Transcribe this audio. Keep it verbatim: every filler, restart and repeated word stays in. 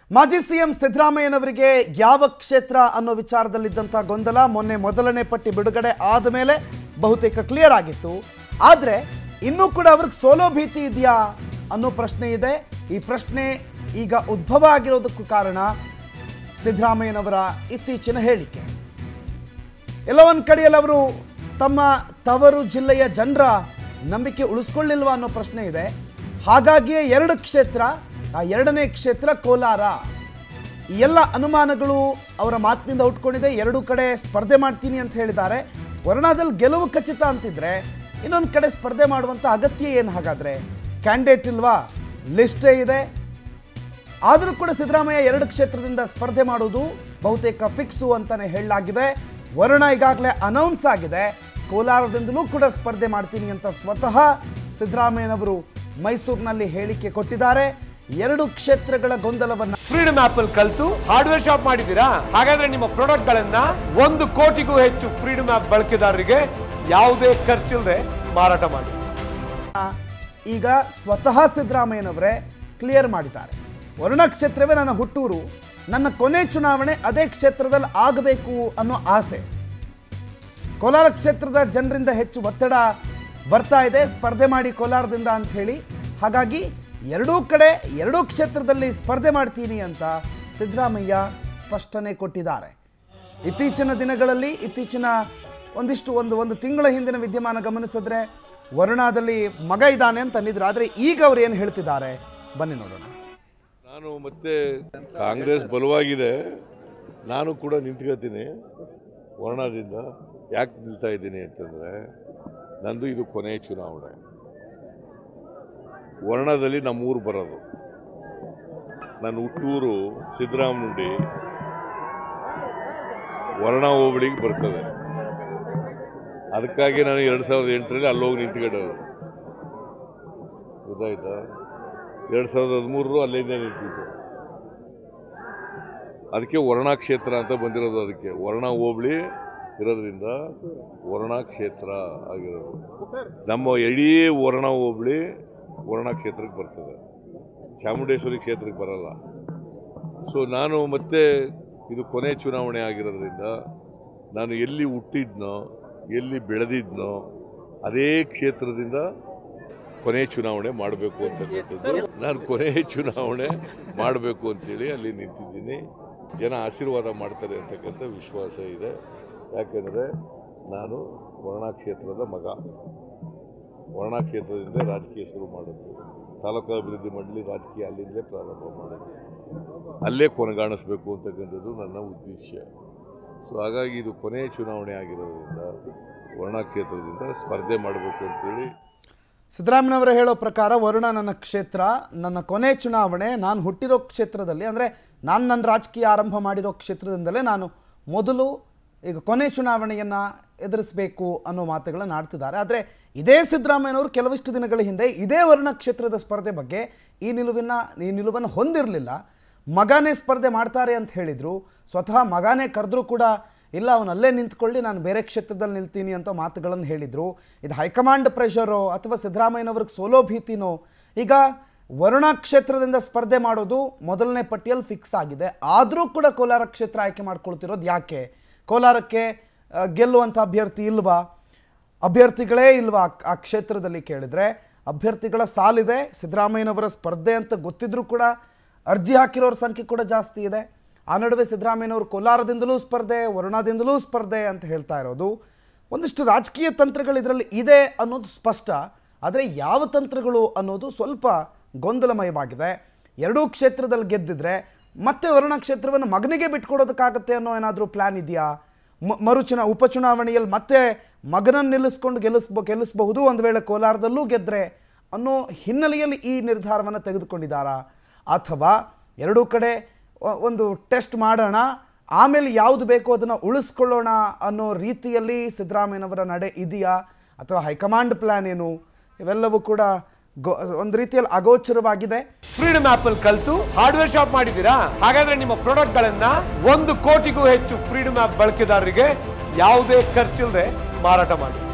ಮಾಜಿ ಸಿಎಂ ಸಿದ್ದರಾಮಯ್ಯನವರಿಗೆ ಯಾವ ಕ್ಷೇತ್ರ ಅನ್ನೋ ವಿಚಾರದಲ್ಲಿದ್ದಂತ ಗೊಂದಲ ಮೊನ್ನೆ ಮೊದಲನೇ ಪಟ್ಟಿ ಬಿಡುಗಡೆ ಆದ ಮೇಲೆ ಬಹುತೇಕ ಕ್ಲಿಯರ್ ಆಗಿತ್ತು. ಆದರೆ ಇನ್ನೂ ಕೂಡ ಅವರಿಗೆ ಸೋಲೋ ಭೀತಿ ಇದೆಯಾ ಅನ್ನೋ ಪ್ರಶ್ನೆ ಇದೆ. ಈ ಪ್ರಶ್ನೆ ಈಗ ಉದ್ಭವ ಆಗಿರೋದಕ್ಕೂ ಕಾರಣ ಸಿದ್ದರಾಮಯ್ಯನವರ ಇತ್ತೀಚಿನ ಹೇಳಿಕೆ. ಎಲ್ಲ ಒಂದು ಕಡೆಯಲ್ಲಿ ಅವರು ತಮ್ಮ ತವರು ಜಿಲ್ಲೆಯ ಜನರ ನಂಬಿಕೆ ಉಳಿಸ್ಕೊಳ್ಳಿಲ್ವಾ ಅನ್ನೋ ಪ್ರಶ್ನೆ ಇದೆ. ಹಾಗಾಗಿಯೇ ಎರಡು ಕ್ಷೇತ್ರ, ಆ ಎರಡನೇ ಕ್ಷೇತ್ರ ಕೋಲಾರ. ಈ ಎಲ್ಲ ಅನುಮಾನಗಳು ಅವರ ಮಾತಿನಿಂದ ಹುಟ್ಕೊಂಡಿದೆ. ಎರಡು ಕಡೆ ಸ್ಪರ್ಧೆ ಮಾಡ್ತೀನಿ ಅಂತ ಹೇಳಿದ್ದಾರೆ. ವರ್ಣಾದಲ್ಲಿ ಗೆಲುವು ಖಚಿತ ಅಂತಿದ್ರೆ ಇನ್ನೊಂದು ಕಡೆ ಸ್ಪರ್ಧೆ ಮಾಡುವಂಥ ಅಗತ್ಯ ಏನು? ಹಾಗಾದರೆ ಕ್ಯಾಂಡಿಡೇಟ್ ಇಲ್ವಾ? ಲಿಸ್ಟೇ ಇದೆ. ಆದರೂ ಕೂಡ ಸಿದ್ದರಾಮಯ್ಯ ಎರಡು ಕ್ಷೇತ್ರದಿಂದ ಸ್ಪರ್ಧೆ ಮಾಡೋದು ಬಹುತೇಕ ಫಿಕ್ಸು ಅಂತಲೇ ಹೇಳಲಾಗಿದೆ. ವರುಣ ಈಗಾಗಲೇ ಅನೌನ್ಸ್ ಆಗಿದೆ, ಕೋಲಾರದಿಂದಲೂ ಕೂಡ ಸ್ಪರ್ಧೆ ಮಾಡ್ತೀನಿ ಅಂತ ಸ್ವತಃ ಸಿದ್ದರಾಮಯ್ಯನವರು ಮೈಸೂರಿನಲ್ಲಿ ಹೇಳಿಕೆ ಕೊಟ್ಟಿದ್ದಾರೆ. ಎರಡು ಕ್ಷೇತ್ರಗಳ ಗೊಂದಲವನ್ನ ಫ್ರೀಡಮ್ ಆಪ್ ಅಲ್ಲಿ ಕಲಿತು ಹಾರ್ಡ್ವೇರ್ ಶಾಪ್ ಮಾಡಿದ್ದೀರಾ? ಹಾಗಾದ್ರೆ ನಿಮ್ಮ ಪ್ರಾಡಕ್ಟ್ ಗಳನ್ನ ಒಂದು ಕೋಟಿಗೂ ಹೆಚ್ಚು ಫ್ರೀಡಮ್ ಆಪ್ ಬಳಕೆದಾರರಿಗೆ ಯಾವುದೇ ಖರ್ಚಿಲ್ಲದೆ ಮಾರಾಟ ಮಾಡಿ. ಈಗ ಸ್ವತಃ ಸಿದ್ದರಾಮಯ್ಯನವರೇ ಕ್ಲಿಯರ್ ಮಾಡಿದ್ದಾರೆ, ವರುಣ ಕ್ಷೇತ್ರವೇ ನನ್ನ ಹುಟ್ಟೂರು, ನನ್ನ ಕೊನೆ ಚುನಾವಣೆ ಅದೇ ಕ್ಷೇತ್ರದಲ್ಲಿ ಆಗಬೇಕು ಅನ್ನೋ ಆಸೆ. ಕೋಲಾರ ಕ್ಷೇತ್ರದ ಜನರಿಂದ ಹೆಚ್ಚು ಒತ್ತಡ ಬರ್ತಾ ಇದೆ, ಸ್ಪರ್ಧೆ ಮಾಡಿ ಕೋಲಾರದಿಂದ ಅಂತ ಹೇಳಿ. ಹಾಗಾಗಿ ಎರಡೂ ಕಡೆ ಎರಡೂ ಕ್ಷೇತ್ರದಲ್ಲಿ ಸ್ಪರ್ಧೆ ಮಾಡ್ತೀನಿ ಅಂತ ಸಿದ್ದರಾಮಯ್ಯ ಸ್ಪಷ್ಟನೆ ಕೊಟ್ಟಿದ್ದಾರೆ. ಇತ್ತೀಚಿನ ದಿನಗಳಲ್ಲಿ ಇತ್ತೀಚಿನ ಒಂದಿಷ್ಟು ಒಂದು ಒಂದು ತಿಂಗಳ ಹಿಂದಿನ ವಿದ್ಯಮಾನ ಗಮನಿಸಿದ್ರೆ ವರುಣಾದಲ್ಲಿ ಮಗ ಇದ್ದಾನೆ ಅಂತ ಅಂದಿದ್ರು. ಆದರೆ ಈಗ ಅವ್ರು ಏನು ಹೇಳ್ತಿದ್ದಾರೆ ಬನ್ನಿ ನೋಡೋಣ. ನಾನು ಮತ್ತೆ ಕಾಂಗ್ರೆಸ್ ಬಲವಾಗಿದೆ, ನಾನು ಕೂಡ ನಿಂತ್ಕೊಳ್ತೀನಿ ವರ್ಣದಿಂದ. ಯಾಕೆ ನಿಲ್ತಾ ಇದ್ದೀನಿ ಅಂತಂದರೆ ನಂದು ಇದು ಕೊನೆಯ ಚುನಾವಣೆ. ವರ್ಣದಲ್ಲಿ ನಮ್ಮೂರು ಬರೋದು, ನನ್ನ ಹುಟ್ಟೂರು ಸಿದ್ದರಾಮನುಂಡಿ ವರ್ಣ ಹೋಬಳಿಗೆ ಬರ್ತದೆ. ಅದಕ್ಕಾಗಿ ನಾನು ಎರಡು ಸಾವಿರದ ಎಂಟರಲ್ಲಿ ಅಲ್ಲೋಗಿ ನಿಂತ್ಕೊಂಡವರು, ಗೊತ್ತಾಯ್ತಾ? ಎರಡು ಸಾವಿರದ ಹದಿಮೂರರು ಅಲ್ಲಿಂದ ನಿಂತಿದ್ದು. ಅದಕ್ಕೆ ವರ್ಣ ಕ್ಷೇತ್ರ ಅಂತ ಬಂದಿರೋದು. ಅದಕ್ಕೆ ವರ್ಣ ಹೋಬಳಿ ಇರೋದ್ರಿಂದ ವರ್ಣ ಕ್ಷೇತ್ರ ಆಗಿರೋದು. ನಮ್ಮ ಇಡೀ ವರ್ಣ ಹೋಬಳಿ ವರ್ಣ ಕ್ಷೇತ್ರಕ್ಕೆ ಬರ್ತದೆ, ಚಾಮುಂಡೇಶ್ವರಿ ಕ್ಷೇತ್ರಕ್ಕೆ ಬರಲ್ಲ. ಸೊ ನಾನು ಮತ್ತೆ ಇದು ಕೊನೆ ಚುನಾವಣೆ ಆಗಿರೋದ್ರಿಂದ ನಾನು ಎಲ್ಲಿ ಹುಟ್ಟಿದ್ನೋ ಎಲ್ಲಿ ಬೆಳೆದಿದ್ನೋ ಅದೇ ಕ್ಷೇತ್ರದಿಂದ ಕೊನೆ ಚುನಾವಣೆ ಮಾಡಬೇಕು ಅಂತಕ್ಕಂಥದ್ದು. ನಾನು ಕೊನೆ ಚುನಾವಣೆ ಮಾಡಬೇಕು ಅಂತೇಳಿ ಅಲ್ಲಿ ನಿಂತಿದ್ದೀನಿ. ಜನ ಆಶೀರ್ವಾದ ಮಾಡ್ತಾರೆ ಅಂತಕ್ಕಂಥ ವಿಶ್ವಾಸ ಇದೆ. ಯಾಕೆಂದರೆ ನಾನು ವರ್ಣ ಕ್ಷೇತ್ರದ ಮಗ, ವರ್ಣ ಕ್ಷೇತ್ರದಿಂದ ರಾಜಕೀಯ ಶುರು ಮಾಡಿದ್ದು. ತಾಲೂಕು ಅಭಿವೃದ್ಧಿ ಮಂಡಳಿ ರಾಜಕೀಯ ಅಲ್ಲಿಂದಲೇ ಪ್ರಾರಂಭ ಮಾಡಿದ್ದು, ಅಲ್ಲೇ ಕೊನೆಗಾಣಿಸ್ಬೇಕು ಅಂತಕ್ಕಂಥದ್ದು ನನ್ನ ಉದ್ದೇಶ. ಸೊ ಹಾಗಾಗಿ ಇದು ಕೊನೆಯ ಚುನಾವಣೆ ಆಗಿರೋದ್ರಿಂದ ವರ್ಣ ಕ್ಷೇತ್ರದಿಂದ ಸ್ಪರ್ಧೆ ಮಾಡಬೇಕು ಅಂತೇಳಿ ಸಿದ್ದರಾಮಯ್ಯನವರು ಹೇಳೋ ಪ್ರಕಾರ ವರುಣ ನನ್ನ ಕ್ಷೇತ್ರ, ನನ್ನ ಕೊನೆ ಚುನಾವಣೆ, ನಾನು ಹುಟ್ಟಿರೋ ಕ್ಷೇತ್ರದಲ್ಲಿ, ಅಂದರೆ ನಾನು ನನ್ನ ರಾಜಕೀಯ ಆರಂಭ ಮಾಡಿರೋ ಕ್ಷೇತ್ರದಿಂದಲೇ ನಾನು ಮೊದಲು ಈಗ ಕೊನೆ ಚುನಾವಣೆಯನ್ನು ಎದುರಿಸಬೇಕು ಅನ್ನೋ ಮಾತುಗಳನ್ನು ಆಡ್ತಿದ್ದಾರೆ. ಆದರೆ ಇದೇ ಸಿದ್ದರಾಮಯ್ಯನವರು ಕೆಲವಿಷ್ಟು ದಿನಗಳ ಹಿಂದೆ ಇದೇ ವರುಣ ಕ್ಷೇತ್ರದ ಸ್ಪರ್ಧೆ ಬಗ್ಗೆ ಈ ನಿಲುವಿನ ಈ ನಿಲುವನ್ನು ಹೊಂದಿರಲಿಲ್ಲ. ಮಗನೇ ಸ್ಪರ್ಧೆ ಮಾಡ್ತಾರೆ ಅಂತ ಹೇಳಿದರು. ಸ್ವತಃ ಮಗನೇ ಕರೆದ್ರೂ ಕೂಡ ಇಲ್ಲ, ಅವನಲ್ಲೇ ನಿಂತ್ಕೊಳ್ಳಿ, ನಾನು ಬೇರೆ ಕ್ಷೇತ್ರದಲ್ಲಿ ನಿಲ್ತೀನಿ ಅಂತ ಮಾತುಗಳನ್ನು ಹೇಳಿದರು. ಇದು ಹೈಕಮಾಂಡ್ ಪ್ರೆಷರೋ ಅಥವಾ ಸಿದ್ದರಾಮಯ್ಯನವ್ರಿಗೆ ಸೋಲೋ ಭೀತಿನೋ? ಈಗ ವರುಣ ಕ್ಷೇತ್ರದಿಂದ ಸ್ಪರ್ಧೆ ಮಾಡೋದು ಮೊದಲನೇ ಪಟ್ಟಿಯಲ್ಲಿ ಫಿಕ್ಸ್ ಆಗಿದೆ. ಆದರೂ ಕೂಡ ಕೋಲಾರ ಕ್ಷೇತ್ರ ಆಯ್ಕೆ ಮಾಡ್ಕೊಳ್ತಿರೋದು ಯಾಕೆ? ಕೋಲಾರಕ್ಕೆ ಗೆಲ್ಲುವಂಥ ಅಭ್ಯರ್ಥಿ ಇಲ್ವಾ? ಅಭ್ಯರ್ಥಿಗಳೇ ಇಲ್ವಾ ಆ ಕ್ಷೇತ್ರದಲ್ಲಿ ಕೇಳಿದರೆ ಅಭ್ಯರ್ಥಿಗಳ ಸಾಲಿದೆ. ಸಿದ್ದರಾಮಯ್ಯನವರ ಸ್ಪರ್ಧೆ ಅಂತ ಗೊತ್ತಿದ್ರೂ ಕೂಡ ಅರ್ಜಿ ಹಾಕಿರೋರ ಸಂಖ್ಯೆ ಕೂಡ ಜಾಸ್ತಿ ಇದೆ. ಆ ನಡುವೆ ಸಿದ್ದರಾಮಯ್ಯನವರು ಕೋಲಾರದಿಂದಲೂ ಸ್ಪರ್ಧೆ, ವರುಣಾದಿಂದಲೂ ಸ್ಪರ್ಧೆ ಅಂತ ಹೇಳ್ತಾ ಇರೋದು. ಒಂದಿಷ್ಟು ರಾಜಕೀಯ ತಂತ್ರಗಳು ಇದರಲ್ಲಿ ಇದೆ ಅನ್ನೋದು ಸ್ಪಷ್ಟ. ಆದರೆ ಯಾವ ತಂತ್ರಗಳು ಅನ್ನೋದು ಸ್ವಲ್ಪ ಗೊಂದಲಮಯವಾಗಿದೆ. ಎರಡೂ ಕ್ಷೇತ್ರದಲ್ಲಿ ಗೆದ್ದಿದ್ರೆ ಮತ್ತೆ ವರುಣ ಕ್ಷೇತ್ರವನ್ನು ಮಗನಿಗೆ ಬಿಟ್ಕೊಡೋದಕ್ಕಾಗತ್ತೆ ಅನ್ನೋ ಏನಾದರೂ ಪ್ಲ್ಯಾನ್ ಇದೆಯಾ? ಮರುಚುನಾ ಉಪಚುನಾವಣೆಯಲ್ಲಿ ಮತ್ತೆ ಮಗನನ್ನು ನಿಲ್ಲಿಸ್ಕೊಂಡು ಗೆಲ್ಲಿಸ್ಬೋ ಗೆಲ್ಲಿಸಬಹುದು ಒಂದು ವೇಳೆ ಕೋಲಾರದಲ್ಲೂ ಗೆದ್ದರೆ ಅನ್ನೋ ಹಿನ್ನೆಲೆಯಲ್ಲಿ ಈ ನಿರ್ಧಾರವನ್ನು ತೆಗೆದುಕೊಂಡಿದ್ದಾರಾ? ಅಥವಾ ಎರಡೂ ಕಡೆ ಒಂದು ಟೆಸ್ಟ್ ಮಾಡೋಣ, ಆಮೇಲೆ ಯಾವುದು ಬೇಕೋ ಅದನ್ನು ಉಳಿಸ್ಕೊಳ್ಳೋಣ ಅನ್ನೋ ರೀತಿಯಲ್ಲಿ ಸಿದ್ದರಾಮಯ್ಯನವರ ನಡೆ ಇದೆಯಾ? ಅಥವಾ ಹೈಕಮಾಂಡ್ ಪ್ಲ್ಯಾನ್ ಏನು? ಇವೆಲ್ಲವೂ ಕೂಡ ಒಂದು ರೀತಿಯಲ್ಲಿ ಅಗೋಚರವಾಗಿದೆ. ಫ್ರೀಡಮ್ ಆಪ್ ಅಲ್ಲಿ ಕಲಿತು ಹಾರ್ಡ್ವೇರ್ ಶಾಪ್ ಮಾಡಿದ್ದೀರಾ? ಹಾಗಾದ್ರೆ ನಿಮ್ಮ ಪ್ರಾಡಕ್ಟ್ ಗಳನ್ನ ಒಂದು ಕೋಟಿಗೂ ಹೆಚ್ಚು ಫ್ರೀಡಮ್ ಆಪ್ ಬಳಕೆದಾರರಿಗೆ ಯಾವುದೇ ಖರ್ಚಿಲ್ಲದೆ ಮಾರಾಟ ಮಾಡಿ.